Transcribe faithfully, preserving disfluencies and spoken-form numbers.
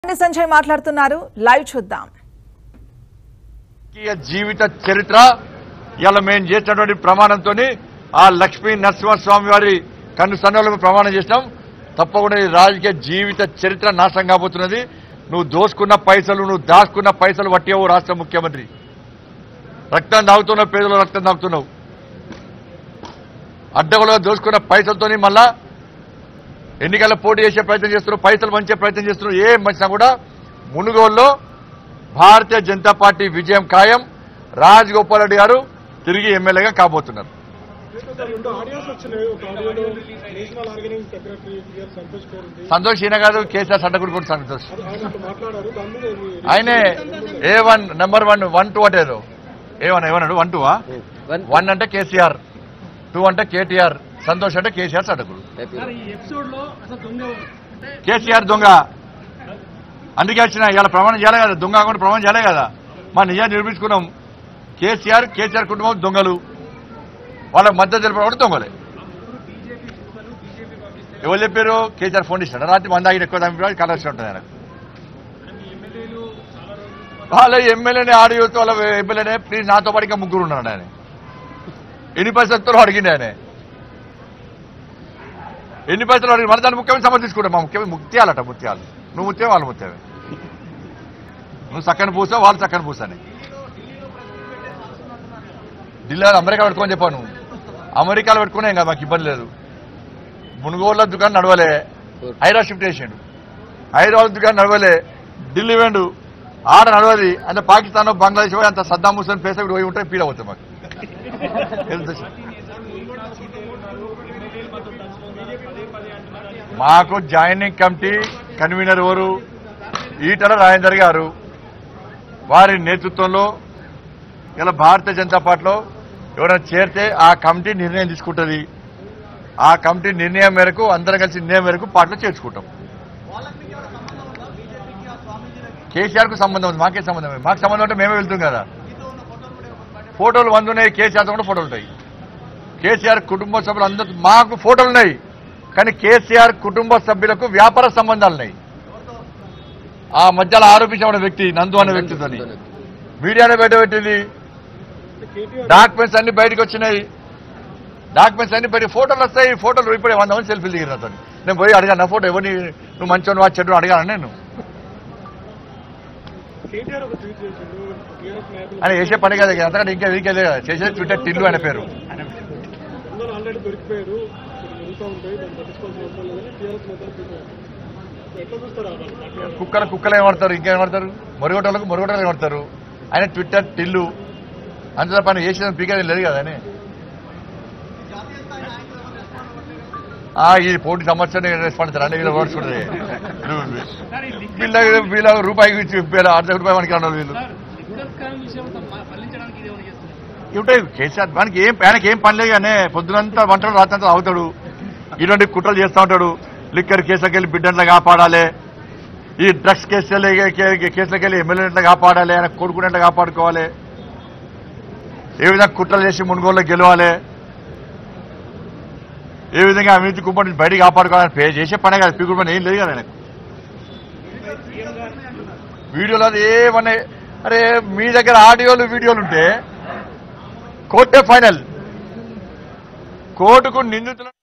Bandi Sanjay మాట్లాడుతున్నారు live చూద్దాం. జీవిత చరిత్ర ఇలా మేము చేసినటువంటి ప్రమాణంతోని ఆ లక్ష్మీ నరసింహస్వామి వారి కన్ను సన్నులకు ప్రమాణం చేసినాం. తప్పకుండా ఈ రాజకీయ జీవిత చరిత్ర నాశనం కాబోతున్నది. నువ్వు దోసుకున్న పైసలు నువ్వు దాచుకున్న పైసలు వట్టివు రాష్ట్ర ముఖ్యమంత్రి. రక్తం తాగుతున్నావు, పేదలు రక్తం తాగుతున్నావు. అడ్డగోలుగా దోసుకున్న పైసలతోని మళ్ళా ఎన్నికల్లో పోటీ చేసే ప్రయత్నం చేస్తున్నారు, పైసలు పంచే ప్రయత్నం చేస్తున్నారు. ఏం మంచినా కూడా మునుగోలులో భారతీయ జనతా పార్టీ విజయం ఖాయం. రాజగోపాల్ రెడ్డి గారు తిరిగి ఎమ్మెల్యేగా కాబోతున్నారు. సంతోష్ ఈయన కాదు, కేసీఆర్ సడ్డకుడు కూడా సంతోష్. ఆయనే A one number one one two అంటే ఏమన్నా ఏమన్నాడు వన్ టూ వన్ అంటే కేసీఆర్, టూ అంటే కేటీఆర్, సంతోష్ అంటే కేసీఆర్ సడ్డకుడు. కేసీఆర్ దొంగ అందుకే వచ్చిన ఇవాళ ప్రమాణం చేయాలి కదా, దొంగ కూడా ప్రమాణం చేయాలి కదా. మా నిజాన్ని నిరూపించుకున్నాం. కేసీఆర్ కేసీఆర్ కుటుంబం దొంగలు, వాళ్ళ మద్దతు తెలిపిన దొంగలే. ఎవరు చెప్పారు? కేసీఆర్ ఫోన్ ఇస్తాడు రాత్రి మంది ఆగిన ఎక్కువ దాని కలర్స్ ఉంటుంది ఆయన. వాళ్ళ ఎమ్మెల్యేనే ఆడియో వాళ్ళ ఎమ్మెల్యేనే ప్లీజ్ నాతో పాటు ఇంకా ముగ్గురు ఉన్నాడు ఆయన. ఎన్ని పైసలతో అడిగింది ఆయన, ఎన్ని పైసలు అడిగి మన దాన్ని ముఖ్యమైన సంబంధం తీసుకుంటాం. మా ముఖ్యమైన ముత్యాలట, ముత్యాలు. నువ్వు ముత్యం వాళ్ళు ముత్యమే. నువ్వు చక్కని పూసావు, వాళ్ళు చక్కని పూసాని. ఢిల్లీలో అమెరికా పెట్టుకోని చెప్పాను. అమెరికాలో పెట్టుకునే ఇంకా మాకు ఇబ్బంది లేదు. మునుగోళ్ళ దుకాణం నడవలే, హైదరాబాద్ షిఫ్ట్ చేసిండు. హైదరాబాద్ దుకాణం నడవలే, ఢిల్లీ వేండు, ఆడ నడవది. అంటే పాకిస్తాన్ బంగ్లాదేశ్ పోయి అంత సద్దాం హుస్సేన్ పేస పోయి ఉంటే పీడ అవుతుంది మాకు. మాకు జాయినింగ్ కమిటీ కన్వీనర్ ఎవరు? ఈటల రాజేందర్ గారు. వారి నేతృత్వంలో ఇలా భారతీయ జనతా పార్టీలో ఎవరైనా చేరితే ఆ కమిటీ నిర్ణయం తీసుకుంటుంది. ఆ కమిటీ నిర్ణయం మేరకు అందరం కలిసి నిర్ణయం మేరకు పార్టీలో చేర్చుకుంటాం. కేసీఆర్కు సంబంధం ఉంది, మాకే సంబంధం. మాకు సంబంధం ఉంటే మేమే వెళ్తాం కదా. ఫోటోలు వంద ఉన్నాయి, కేసీఆర్తో కూడా ఫోటోలు ఉంటాయి. కేసీఆర్ కుటుంబ సభ్యులు అందరూ మాకు ఫోటోలు ఉన్నాయి, కానీ కేసీఆర్ కుటుంబ సభ్యులకు వ్యాపార సంబంధాలు ఉన్నాయి. ఆ మధ్యలో ఆరోపించిన వ్యక్తి నందు అనే వ్యక్తితో మీడియాలో బయట పెట్టింది. డాక్యుమెంట్స్ అన్ని బయటకు వచ్చినాయి. డాక్యుమెంట్స్ అన్ని బయట ఫోటోలు వస్తాయి. ఫోటోలు ఇప్పుడు వంద మంది సెల్ఫీలు దిగిన నాతో. నేను పోయి అడిగాను, నా ఫోటో ఎవరిని నువ్వు మంచిగా వాడు చెడు అడిగాను నేను. అని వేసే పని కదా, అంతకంటే ఇంకా వీకే చేసేది ట్విట్టర్ టిల్లు అనే పేరు. కుక్కలు కుక్కలు ఏమడతారు, ఇంకేమడతారు, మొరగొట్టలకు మొరగొట్టలు ఏమడతారు. ఆయన ట్విట్టర్ టిల్లు అంత పని చేసేది పీకేది లేదు కదా అని. ఈ పోటీ సమస్యని రెస్పాండ్ అన్ని వీళ్ళు ఓడుచుకుంటుంది. వీళ్ళ వీళ్ళ రూపాయికి ఇచ్చి అర్ధ రూపాయి మనకి అన్నారు వీళ్ళు. ఇవి కేసీఆర్ మనకి ఏం ఆయనకి ఏం పని లేదు కానీ పొద్దునంతా వంటలు రాత్రంతా అవుతాడు. ఇటువంటి కుట్రలు చేస్తూ ఉంటాడు. లిక్కర్ కేసులకు వెళ్ళి బిడ్డలు కాపాడాలి, ఈ డ్రగ్స్ కేసులు కేసులకు వెళ్ళి ఎమ్మెల్యే ఎట్లా కాపాడాలి, ఆయన కొడుకుని ఎట్లా కాపాడుకోవాలి, ఏ విధంగా కుట్రలు చేసి మునుగోళ్ళు గెలవాలి, ఏ విధంగా అవినీతి కుప్పటి బయటికి కాపాడుకోవాలని పే చేసే పనే కదా. పీకుడు పని ఏం లేదు కదా ఆయనకు. వీడియోలు అది ఏమన్నా అరే మీ దగ్గర ఆడియోలు వీడియోలు ఉంటే కోర్టే ఫైనల్. కోర్టుకు నిందితులు